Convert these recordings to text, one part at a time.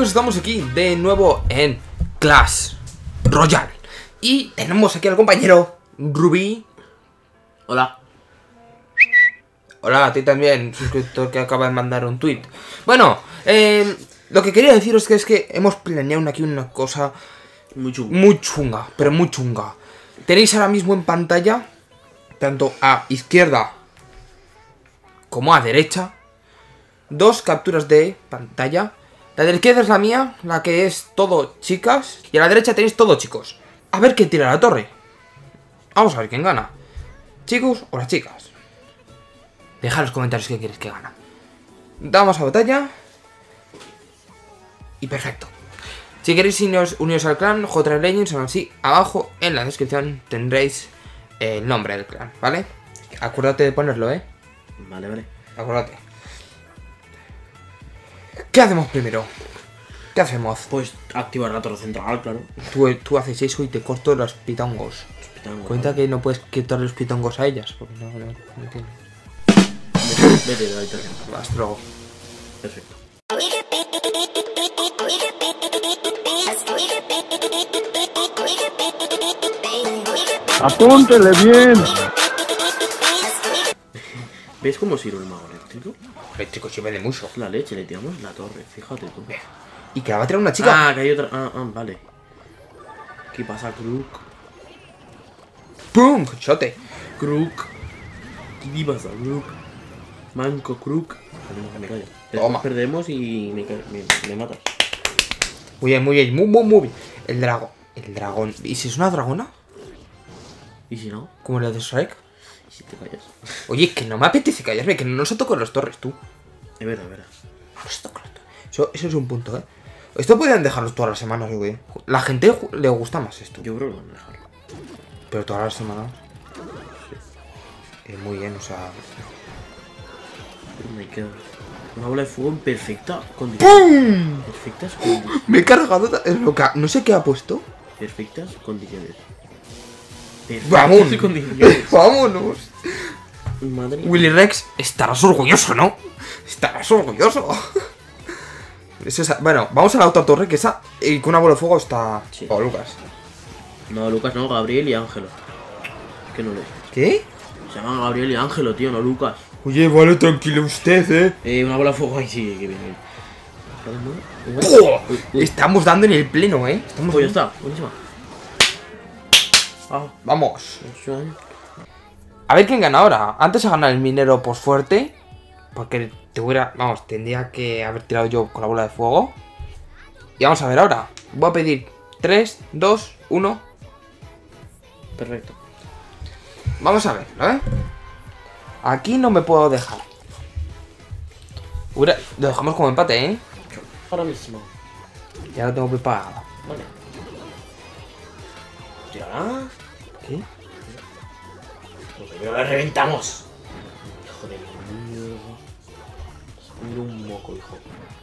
estamos aquí de nuevo en Clash Royale. Y tenemos aquí al compañero Rubí. Hola. Hola, a ti también, suscriptor que acaba de mandar un tweet. Bueno, lo que quería deciros es que hemos planeado aquí una cosa Muy chunga. muy chunga, pero muy chunga. Tenéis ahora mismo en pantalla, tanto a izquierda como a derecha, dos capturas de pantalla. La de la izquierda es la mía, la que es todo chicas, y a la derecha tenéis todo chicos. A ver quién tira la torre. Vamos a ver quién gana, chicos o las chicas. Deja en los comentarios quién queréis que gana. Damos a batalla. Y perfecto. Si queréis uniros al clan J Legends, aún así, abajo en la descripción tendréis el nombre del clan, ¿vale? Acuérdate de ponerlo, Vale, vale. Acuérdate. ¿Qué hacemos primero? ¿Qué hacemos? Pues activar la torre central, claro. Tú haces eso y te corto los pitongos. Cuenta que no puedes quitar los pitongos a ellas, porque no entiendo. Vete de la habitación. Hasta luego. Perfecto. Apúntele bien. ¿Ves cómo sirve el mago eléctrico? Eléctrico sirve de mucho. La leche, le tiramos la torre, fíjate tú. Y que la va a tirar una chica. Ah, que hay otra. Vale. ¿Qué pasa, Kruk? ¡Pum! Chote. Kruk. ¿Qué pasa, Kruk? Manco Kruk. Me callo. Toma. Perdemos y me matas. Muy bien, muy bien. Muy bien. El dragón. El dragón. ¿Y si es una dragona? ¿Y si no? ¿Cómo le de Shrek? ¿Y si te callas? Oye, que no me apetece callarme, que no se tocan los torres, tú. Es verdad, es verdad. No se tocan los torres. Eso es un punto, Esto podrían dejarlo todas las semanas, güey. La gente le gusta más esto. Yo creo que lo van a dejar. Pero todas las semanas. Muy bien, o sea. Me queda una bola de fuego en perfecta condición. ¡Pum! Perfectas condiciones. Me he cargado el loca. No sé qué ha puesto. Perfectas condiciones. ¡Vamos! Condiciones. ¡Vámonos! Madre mía. Willy Rex, estarás orgulloso, ¿no? Estarás orgulloso. Bueno, vamos a la otra torre, que esa. Y con una bola de fuego está. Sí. Oh, Lucas. No, Lucas no, Gabriel y Ángelo. Es que no lees. ¿Qué? Se llaman Gabriel y Ángelo, tío, no Lucas. Oye, vale, tranquilo usted, Una bola de fuego ahí, sí, que bien. ¡Oh! Estamos dando en el pleno, Estamos Pues ya está, buenísima. Vamos. A ver quién gana ahora. Antes ha ganado el minero por fuerte. Porque tendría que haber tirado yo con la bola de fuego. Y vamos a ver ahora. Voy a pedir 3, 2, 1. Perfecto. Vamos a ver, Aquí no me puedo dejar. Lo dejamos como empate, Ahora mismo. Ya lo tengo preparado. Vale. ¿Tirará? ¿Qué? Pues primero la reventamos. Hijo de mierda. Mira un moco, hijo.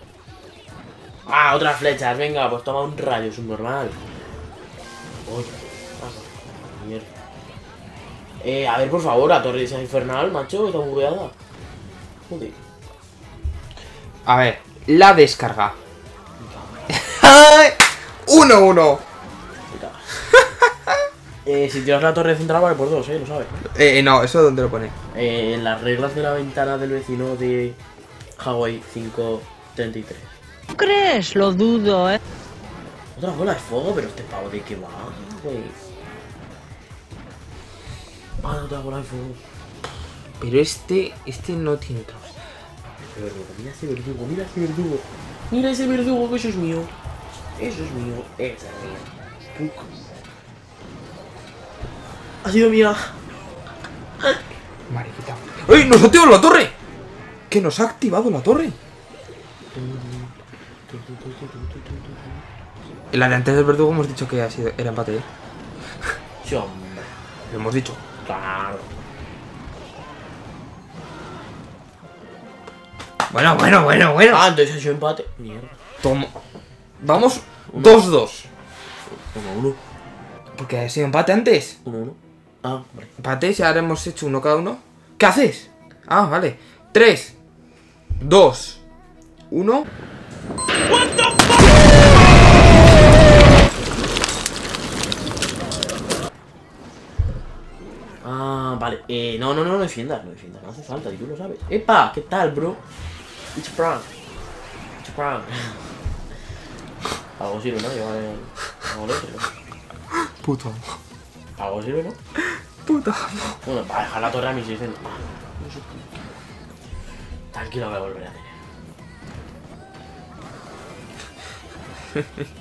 Otras flechas, venga, pues toma un rayo subnormal. Uy, mierda. A ver, por favor, la torre esa infernal, macho, está bugueada. Joder. A ver, la descarga. 1-1. Si tiras la torre central vale por 2, lo sabes. No, ¿eso dónde lo pone? En las reglas de la ventana del vecino de Hawaii 533. ¿Tú crees? Lo dudo, Otra bola de fuego, pero este pavo de qué va, güey. Otra bola de fuego. Pero este no tiene otros. Mira ese verdugo, mira ese verdugo. Mira ese verdugo, que eso es mío. Eso es mío, esa es mía. Puc. Ha sido mía. Mariquita. ¡Ey! ¡Nos ha activado la torre! ¡Que nos ha activado la torre! La de antes del verdugo hemos dicho que era empate, Sí, hombre. Lo hemos dicho. Claro. Bueno. Entonces ha sido empate. Mierda. Toma. Vamos 2-2. 1-1. Porque ha sido empate antes. 1-1. Vale. Empate, ya hemos hecho uno cada uno. ¿Qué haces? Vale. 3, 2, 1. No defiendas, no hace falta, y tú lo sabes. ¡Epa! ¿Qué tal, bro? It's a prank. It's a prank. Algo sirve, ¿no? Llevar el... Algo leche, ¿no? Puto amo. Algo sirve, ¿no? Puto amo. Bueno, para dejar la torre a 1600. No sé. Tranquilo, voy a volver a tener.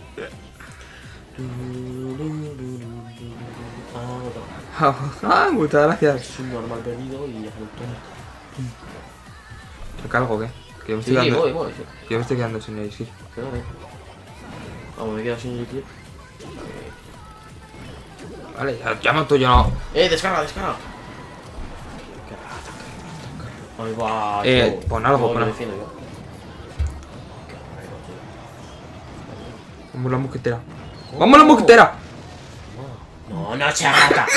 Muchas gracias. Es un normal perdido y ya se lo toma. ¿Recargo o qué? Que yo me Sí, estoy quedando. voy, sí. Yo me estoy quedando sin el sí. Quédate. Vamos, me he quedado sin líquido. Vale, ya mato yo no. Descarga. Ahí va. Pon algo, Yo pon algo. defiendo yo. Vamos la mosquetera. ¡Vamos la mosquetera! No, chata.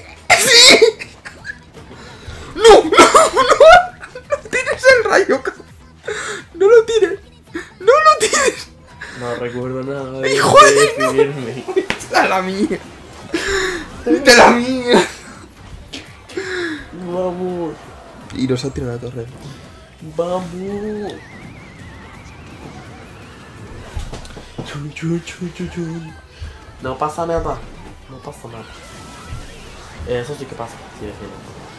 ¡No tires el rayo! ¡No lo tires! No recuerdo nada. ¡Hijo de definirme. ¡Esta es la mía! ¡Esta es la mía! Vamos. Y nos ha tirado la torre. Vamos. No pasa nada. Eso sí que pasa. Sí, defiendo.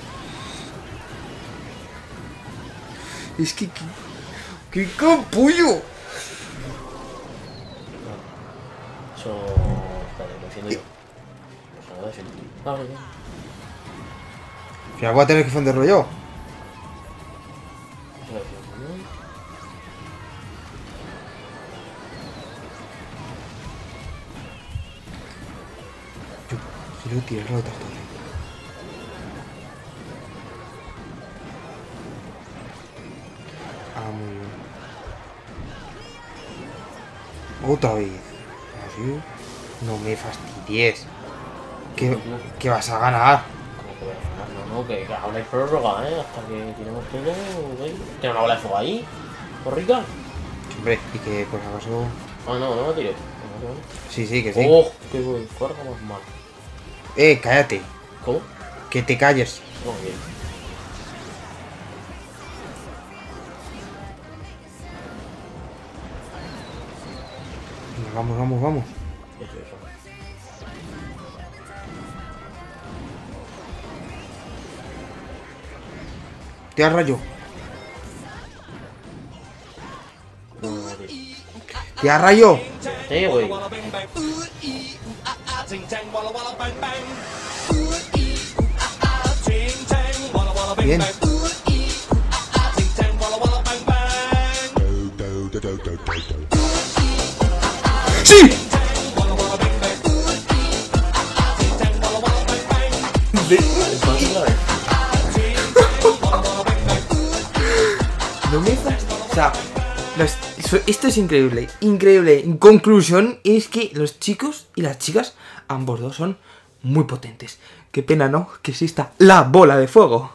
Es que... ¡Qué capullo! Eso... Espera, lo defiendo yo. Pues ahora defiendo. Vale, ya. Al final voy a tener que defenderlo yo. Eso lo defiendo, ¿no? Quiero tirarlo de otra torre. Ah, muy bien. Otra vez. Así. No me fastidies. ¿Qué vas a ganar? ¿Cómo que voy a ganar? No, que ahora hay prórroga, hasta que tiremos todo. ¿Tiene una bola de fuego ahí? ¿Porrica? Hombre, y que por acaso... Ah, no tires. Sí, que sí. ¡Oh! ¡Qué buen fuerza más mal! Cállate. ¿Cómo? Que te calles. No, bien. Vamos. Eso. Tira rayo. Tira rayo. Güey. Bien. ¡Sí! No me fastidies. O sea, esto es increíble. En conclusión, es que los chicos y las chicas, ambos dos, son muy potentes. Qué pena, ¿no? Que exista la bola de fuego.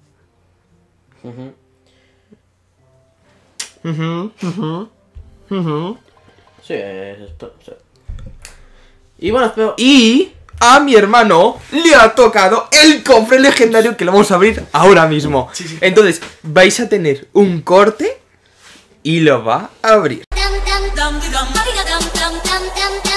Sí, esto. Sí. Y bueno, espero. Y a mi hermano le ha tocado el cofre legendario que lo vamos a abrir ahora mismo. Sí. Entonces, vais a tener un corte y lo va a abrir.